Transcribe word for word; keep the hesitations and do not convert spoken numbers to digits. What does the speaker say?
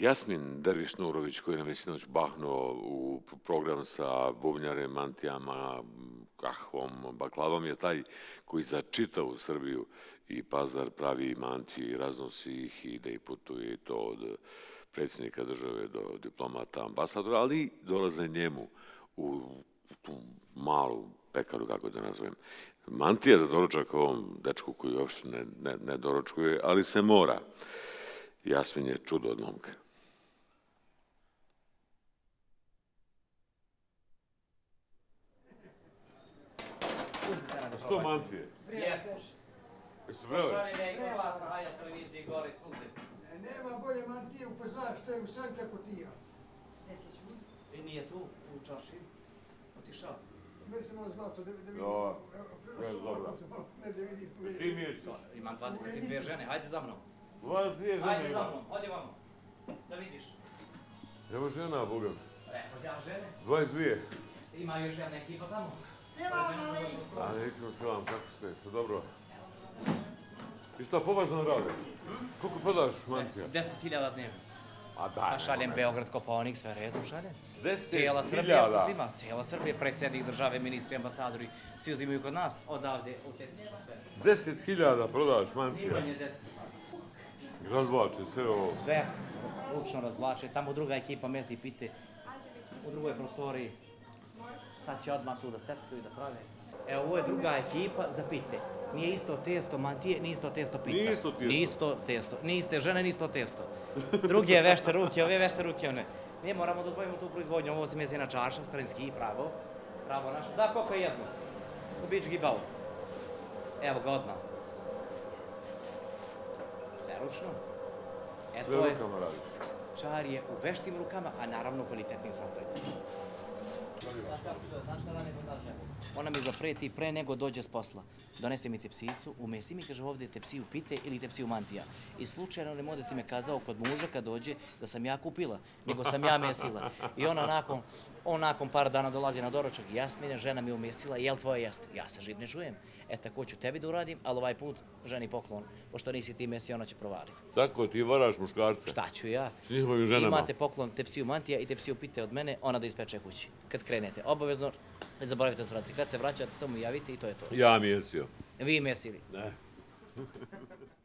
Jasmin Derviš-Nurović, koji nam je sinoć bahnuo u program sa bubnjarem, mantijama, kahvom, baklavom, je taj koji za čitavu Srbiju i Pazar pravi mantije i raznosi ih i da ih putuje i to od predsjednika države do diplomata, ambasadora, ali dolaze njemu u tu malu pekaru, kako da nazovem. Mantija za doručak ovom dečku koji uopšte ne, ne, ne doručkuje, ali se mora. Jasmin je čudo od momka. Što mantije? Jesu. Jesu vrele? Šali ne igra vas na Haja televiziji gore i svugdje. Nema bolje mantije u Pazar što je u Sančaku tija. Gdje ti ću? I nije tu, u čarši. Otišao. Meni se malo zlato, da vidim. No, je dobro. Ne, da vidim. Ti misliš? Imam dvadeset dvije žene, hajde za mnom. dvadeset dvije žene Hajde za ima. mnom, hodi vamo. Da vidiš. Evo žena, Bogam. Rekao ja žene. dvadeset dvije. Ima još jedna ekipa tamo. A nekom se vam, kako ste, sve dobro? I šta považno rade? Koliko prodaš mantija? Deset hiljada dnevno. A daj. Pa šaljem Beograd, Kopaonik, sve redom šaljem. Deset Cijela Srbija hiljada. uzima, cijela Srbija, predsjednik države, ministri, ambasadori, svi uzimaju kod nas, odavde autentično sve. Deset hiljada prodaš mantija. Najmanje deset. Razvlače sve ovo. Sve ručno razvlače, tamo druga ekipa mezi pite, u drugoj prostoriji. Sad će odmah tu da seckaju i da prave. Evo, ovo je druga ekipa za pite. Nije isto testo mantije, nije isto testo pita. Nije isto testo. Nije isto testo. Nije iste žene, nije isto testo. Drugi je vešte ruke, ove vešte ruke, one. Mi moramo da odvojimo tu proizvodnju. Ovo se mezi na čaršav, starinski, pravo. Pravo naše. Da, koliko je jedno? U bić gibao. Evo ga odmah. Sve ručno. E, Sve to je rukama radiš. čar je u veštim rukama, a naravno u kvalitetnim sastojcima. Znaš kako što je, znaš šta radi kod nas žena? Ona mi zapreti pre nego dođe s posla. Donese mi tepsicu, umesi mi, kaže, ovdje tepsiju pite ili tepsiju mantija. I slučajno ne mode si me kazao kod muža kad dođe da sam ja kupila, nego sam ja mesila. I ona nakon, on nakon par dana dolazi na doručak. Jasmine, žena mi umesila, jel tvoje jeste? Ja se živ ne čujem. E tako ću tebi da uradim, ali ovaj put ženi poklon. Pošto nisi ti mesi, ona će provaliti. Tako ti varaš muškarce. Šta ću ja? S njihovim ženama. Imate poklon tepsiju mantija i tepsiju pite od mene, ona da ispeče kući. Kad krenete, obavezno, ne zaboravite se vratiti. Kad se vraćate, samo javite i to je to. Ja mjesio. Vi mesili. Ne.